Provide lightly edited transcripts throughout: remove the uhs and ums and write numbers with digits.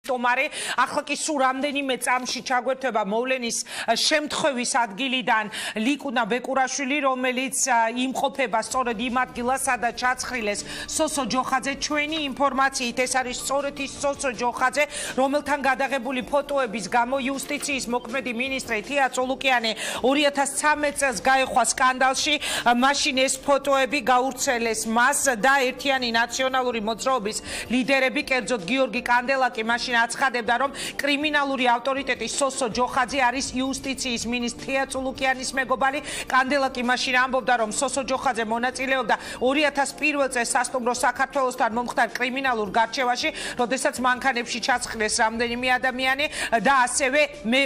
სტომარი. ახლა კი სულ რამდენიმე წამში ჩაგვერთვება მოვლენის შემთხვევის ადგილიდან ლიკუნა ბეკურაშვილი, რომელიც იმყოფება სწორედ იმ ადგილას, სადაც ჩაცხრილეს სოსო ჯოხაძე. ჩვენი ინფორმაციით ეს არის სწორედ ის სოსო ჯოხაძე, რომელთან გადაღებული ფოტოების გამო იუსტიციის მოქმედი მინისტრი თია წოლუკიანი 2013 წელს გაეხვა სკანდალში. მაშინ ეს ფოტოები გაურცელეს მას და ერთიანი ნაციონალური მოძრაობის ლიდერები, კერძოდ გიორგი კანდელაკი მაშინ აცხადებდა, რომ კრიმინალური ავტორიტეტი სოსო ჯოხაძე არის იუსტიციის მინისტრი თია წოლუკიანის მეგობარი. კანდელაკი მაშინ ამბობდა, რომ სოსო ჯოხაძე მონაწილეობდა 2001 წელს სასტუმრო საქართველოსთან მომხდარ კრიმინალურ გარჩევაში, როდესაც მანქანებში ჩაცხრეს რამდენიმე ადამიანი და ასევე მე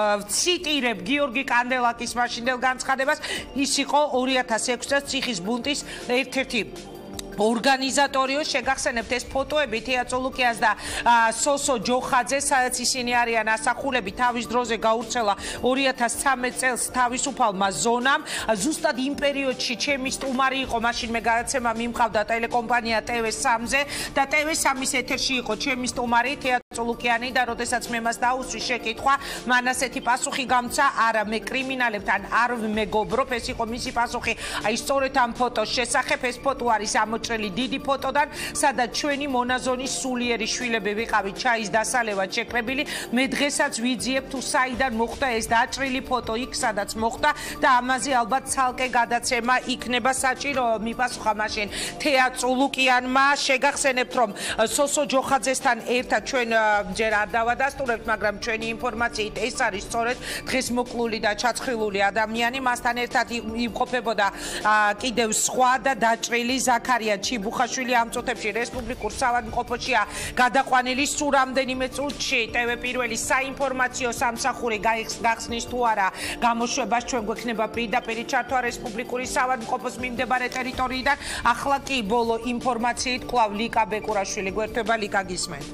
ციტირებ გიორგი კანდელაკის მაშინდელ განცხადებას, ის იყო 2006 წელს ციხის ბუნტის ერთ-ერთი ორგანიზატორიო. შეგახსენებთ ეს ფოტოები თია წოლუკიანს და სოსო ჯოხაძეს, სადაც ისინი არიან ასახულები, თავის დროზე გაურცელა 2013 წელს თავისუფალმა ზონამ. ზუსტად იმ პერიოდში ჩემი სტუმარი იყო, მაშინ მე გადაცემა მიმყავდა ტელეკომპანია TV3-ზე და TV3-ის ეთერში იყო ჩემი სტუმარი თია წოლუკიანი და როდესაც მე მას დაუსვი შეკითხვა, მან ასეთი პასუხი გამცა, არა მე კრიმინალებთან არ მეგობრობ. ეს იყო მისი პასუხი. აი სწორედ ამ ფოტოს შესახებ. ეს ფოტო არის ამოჭრილი დიდი ფოტოდან, სადაც ჩვენი მონაზონის სულიერი შვილები ვიყავით ჩაის დასალევად შეკრებილი. მე დღესაც ვიძიებ თუ საიდან მოხდა ეს დაჭრილი ფოტო, იქ სადაც მოხდა და ამაზე ალბათ ცალკე გადაცემა იქნება საჭირო. მიპასუხა მაშინ თეა წოლუკიანმა. შეგახსენებთ, რომ სოსო ჯოხაძესთან ერთად ჩვენ ჯერ არ დავადასტურებთ, მაგრამ ჩვენი ინფორმაციით ეს არის სწორედ დღეს მოკლული და ჩაცხრილული ადამიანი. მასთან ერთად იმყოფებოდა კიდევ სხვა და დაჭრილი ზაქარია ჩიბუხაშვილი. ამ წუთებში რესპუბლიკურ საავადმყოფოშია გადაყვანილი. სულ რამდენიმე წუთში TV პირველი საინფორმაციო სამსახური გახსნის თუ არა გამოშვებას, ჩვენ გვექნება პირდაპირ ჩართვა რესპუბლიკური საავადმყოფოს მიმდებარე ტერიტორიიდან. ახლა კი ბოლო ინფორმაციით კვლავ ლიკა ბეკურაშვილი გვერდება. ლიკა, გისმენთ?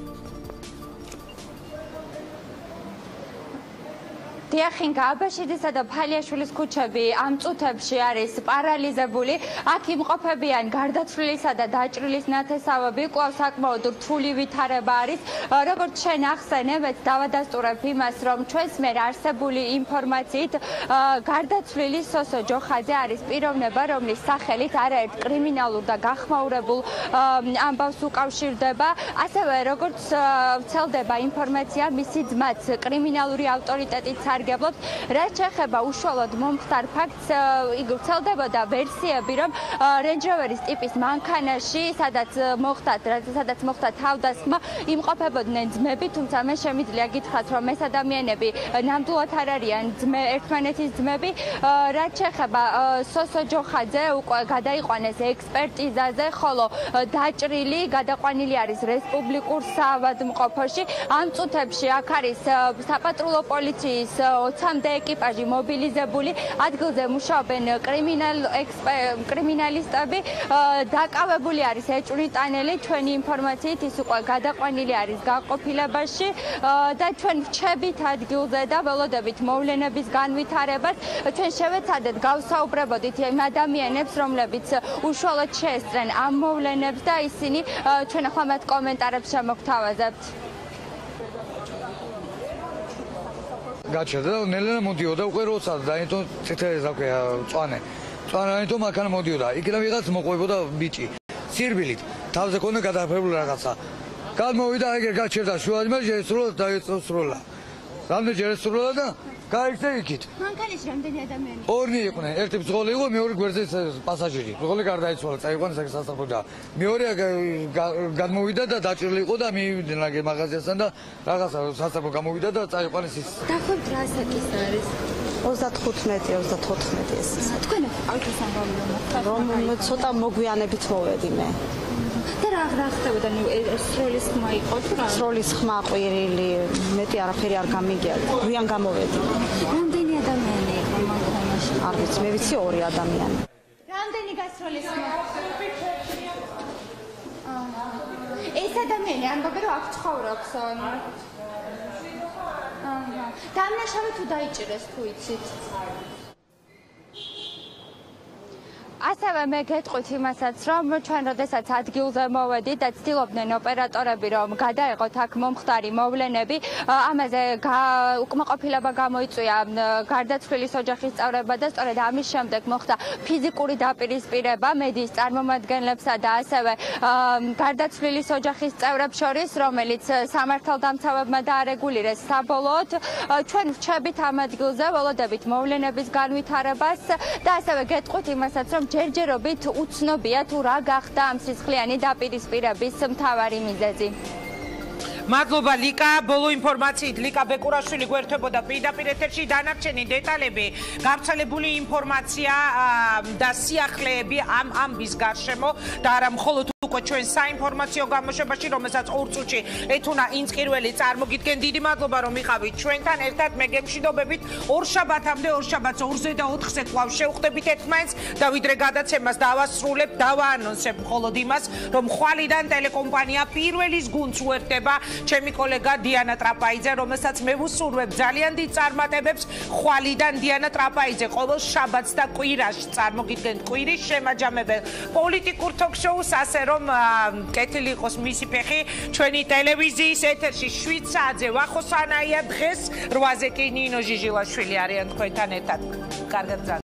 დიახინგა, აბაშიძისა და ფალიაშვილის ქუჩები ამ წუთებში არის პარალიზებული. აქ იმყოფებიან გარდაცვლილისა და დაჭრილის ნათესავები. კვლავ საკმაოდ რთული ვითარება არის. როგორც შენ ახსენებ, დავადასტურებ იმას, რომ ჩვენს მიერ არსებული ინფორმაციით გარდაცვლილი სოსო ჯოხაძე არის პიროვნება, რომლის სახელით არაერთ კრიმინალურ და გახმაურებულ ამბავს უკავშირდება. ასევე როგორც ვრცელდება ინფორმაცია, მისი ძმაც კრიმინალური ავტორიტეტით რაც შეეხება უშუალოდ მომხდარ ფაქტს, ვრცელდებოდა ვერსიები, რომ Range Rover-ის ტიპის მანქანაში, სადაც მოხდა თავდასხმა, იმყოფებოდნენ ძმები, თუმცა მე შემიძლია გითხრათ, რომ ეს ადამიანები ნამდვილად არ არიან ერთმანეთის ძმები. რაც შეეხება სოსო ჯოხაძე, უკვე გადაიყვანეს ექსპერტიზაზე, ხოლო დაჭრილი გადაყვანილი არის რესპუბლიკურ საავადმყოფოში. ამ წუთებში აქ არის საპატრულო პოლიციის 20-მდე ეკიპაჟი მობილიზებული. ადგილზე მუშაობენ კრიმინალისტები. დაკავებული არის ეჭვრიტანელი. ჩვენი ინფორმაციით ის უკვე გადაყვანილი არის განყოფილებაში და ჩვენ ვჩებით ადგილზე და ველოდებით მოვლენების განვითარებას. ჩვენ შევეცადეთ გავსაუბრებოდით იმ ადამიანებს, რომლებიც უშუალოდ შეესწრენ ამ მოვლენებს და ისინი ჩვენ ახლა მათ კომენტარებს შემოგთავაზებთ. გაჩერდა და ნელა მოდიოდა უკვე როცა დაინტო ცეთერეს აქვია წვანაინტო მანქანა მოდიოდა. იქიდან ვიღაც მოყვებოდა ბიჭი სირბილით, თავზე ქონდა გადაფერებული რაღაცა. გადმოვიდა, ეგერ გაჩერდა შუადმე, შეესრულა და დაეწოსროლა. რამდენჯერ ესრულა და გაიქცა იქით. მანქანის რამდენი ადამიანი? ორი იყვნენ, ერთი ბრძოლი იყო, მეორე გვერდზე პასაჟირი. ბრძოლი გარდაიცვალა, წაიყვანეს აქ სასაფრთხო და მეორე გადმოვიდა და დაჭრილი იყო და მივიდნენ აგერ მაღაზიასთან და რაღაცა სასაფრთხო გამოვიდა და წაიყვანეს ის. დაახლოებით რა საკის არის? 35-34 ეს. თქვენ ყავთ ეს ამბავი რომ ცოტა მოგვიანებით მოვედი მე. და რა ხდებოდა? სროლის ხმა იყო თუ რა? სროლის ხმა, ყვირილი, მეტი არაფერი არ გამიგია. გვიან გამოვედი. რამდენი ადამიანი იყო მანქანაში? არ ვიცი, მე ვიცი 2 ადამიანი. რამდენი გასროლის ხმა? ეს ადამიანი ამბობენ რომ აქ ცხოვრობს. დამნაშავე თუ დაიჭირეს თუ იცით? ასევე მე გეტყვით იმასაც, რომ ჩვენ როდესაც ადგილზე მოვედით და ცდილობდნენ ოპერატორები, რომ გადაეღოთ აქ მომხდარი მოვლენები, ამაზე უკმაყოფილება გამოიწვია გარდაცვლილის ოჯახის წევრებმა და სწორედ ამის შემდეგ მოხდა ფიზიკური დაპირისპირება მედიის წარმომადგენლებსა და ასევე გარდაცვლილის ოჯახის წევრებს შორის, რომელიც სამართალდამცავებმა დაარეგულირეს საბოლოოდ. ჩვენ ვრჩებით ამ ადგილზე, ველოდებით მოვლენების განვითარებას და ასევე გეტყვით იმასაც, რომ ჯერჯერობით უცნობია თუ რა გახდა ამ სისხლიანი დაპირისპირების მთავარი მიზეზი. მადლობა ლიკა, ბოლო ინფორმაციით ლიკა ბეკურაშვილი გვერდებოდა პირდაპირ ეთერში დანარჩენი დეტალები, გავრცელებული ინფორმაცია და სიახლეები ამ ამბის გარშემო და არა მხოლოდ უკვე ჩვენ საინფორმაციო გამოშვებაში, რომელსაც 2 წუთში ეთუნა ინსკირველი წარმოგიდგენ. დიდი მადლობა რომ იყავით ჩვენთან ერთად. მე გემშვიდობებით ორშაბათამდე, ორშაბათს 2-ზე და 4-ზე კვლავ შევხვდებით ერთმანეთს და ვიდრე გადაცემას დავასრულებ, დავაანონსებ მხოლოდ იმას, რომ ხვალიდან ტელეკომპანია პირველის გუნდს უერთდება ჩემი კოლეგა დიანა ტრაპაიძე, რომელსაც მე ვუსურვებ ძალიან დიდ წარმატებებს. ხვალიდან დიანა ტრაპაიძე ყოველ შაბათს და კვირაში წარმოგიდგენთ კვირის შემაჯამებელ პოლიტიკურ ток-შოუს, ასე რომ კეთილი იყოს მისი ფეხი ჩვენი ტელევიზიის ეთერში 7 საათზე ვახოსანაია დღეს 8-ზე კი ნინო ჟიჟილაშვილი არიან თქვენთან ერთად. კარგად